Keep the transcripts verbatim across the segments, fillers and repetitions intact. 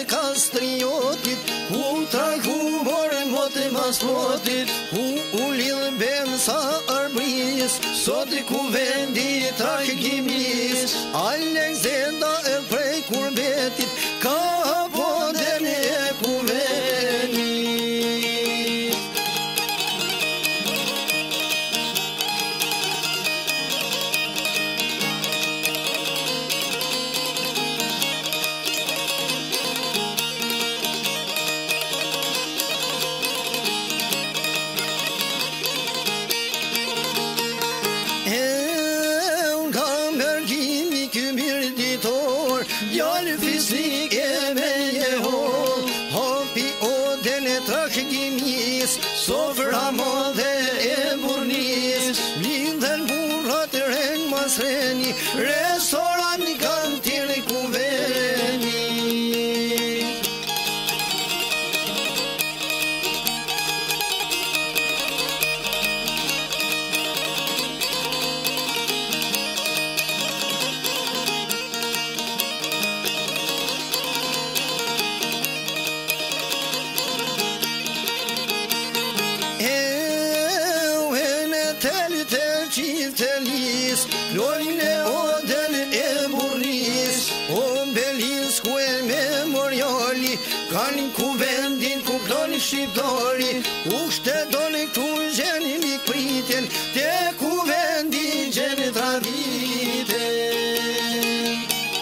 kastriotit, ku traku more mote maslotit, ku u lidh ben sa arbris, sot i ku vendi trakimis, Alexandra e prej kurbetit, ka podën e kuvenit. Djallë fizik e me jehol, hopi o dene trashëgimis, sofra modhe e burnis, lindhen burrat e ren masreni, restoran kantin e kuveni. Glorin e odën e burris, o belis ku e memoriali, kanë ku vendin ku ploni shqiptari, u shtetoni këtu gjeni mik pritin, te ku vendin gjeni traditen.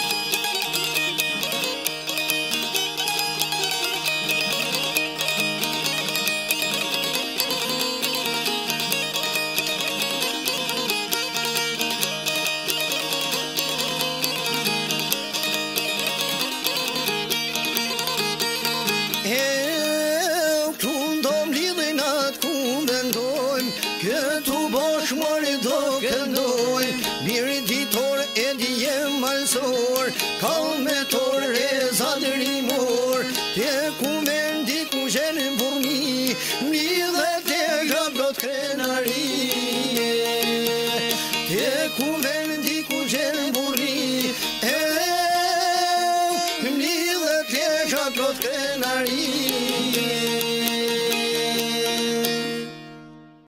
Këtu bosh mori do këndojmë, mirë ditor e dijem malsor, ka me to